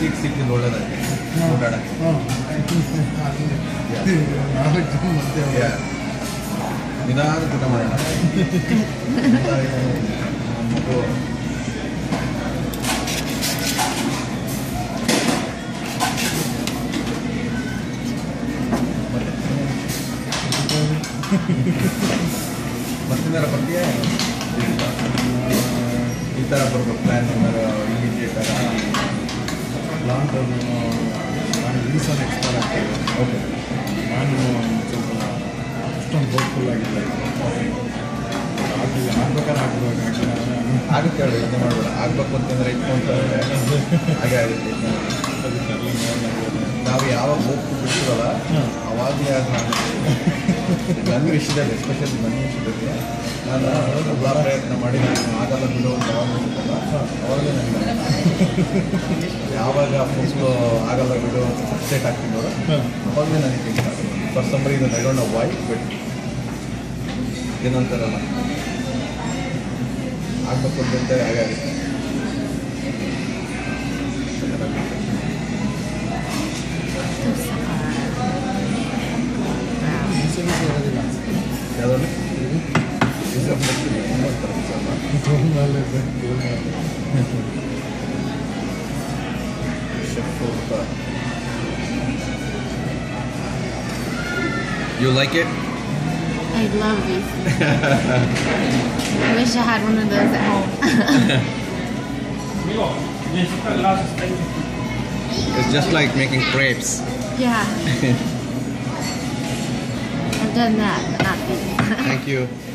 Seat ಸಿಕ್ಕಿದ್ದು ಒಳ್ಳೇದಾಗಿ ಓಡಾಡಕ್ಕೆ. ನಿಧಾನ ಊಟ ಮಾಡೋಣ. ಮಗು ಮತ್ತಿಂದಾರ ಬರ್ತೀಯ ಈ ಥರ ಬರ್ಬೇಕು ಪ್ಲ್ಯಾನ್ ಇಮಿಡಿಯೇಟ್ ಆಗಿ ಲಾಂಗ್ ಟರ್ಮ್ ನಾನು ಇನ್ಸನ್ ಎಕ್ಸ್ಪೈರ್ ಆಗ್ತೇವೆ. ಓಕೆ ನಾನು ಸ್ವಲ್ಪ ಅಷ್ಟೊಂದು ಹೋಪ್ಫುಲ್ ಆಗಿಲ್ಲ. ಆಗ್ಬೇಕಾದ್ರೆ ಆಗುತ್ತೆ ಹೇಳಿ, ಇದು ಮಾಡಬೇಡ. ಆಗಬೇಕು ಅಂತಂದರೆ ಇಟ್ಕೊಂಡ್ರೆ ಹಾಗೆ ಆಗುತ್ತೆ. ನಾವು ಯಾವಾಗ ಹೋಗ್ತು ಬಿಡ್ತೀವಲ್ಲ ಅವಾಗಲೇ ಅದು ನನ್ನ ವಿಷಯದಲ್ಲಿ, ಎಸ್ಪೆಷಲಿ ನನ್ನ ವಿಷಯದಲ್ಲಿ ನಾನು ಎಲ್ಲ ಪ್ರಯತ್ನ ಮಾಡಿ ನಾನು ಆಗಲ್ಲ ಬಿಡೋ ಅಂತ ಅವಾಗಲೇ ನನಗೆ ಯಾವಾಗ ಫುಲ್ಲು ಆಗಲ್ಲ ಬಿಡೋ ಅಪ್ಡೇಟ್ ಆಗ್ತೀನಿ ನೋಡು, ಅವಾಗಲೇ ನನಗೆ ಥಿಂಕ್ ಆಗ್ತದೆ. For some reason I don't know why, but ಏನಂತಾರಲ್ಲ ಆಗಬೇಕು ಅಂತ ಹಾಗೆ ಆಗುತ್ತೆ. ಯಾವುದಲ್ಲಿ You like it? I love these. I wish I had one of those at home. It's just like making crepes. Yeah. I've done that, but not these. Thank you.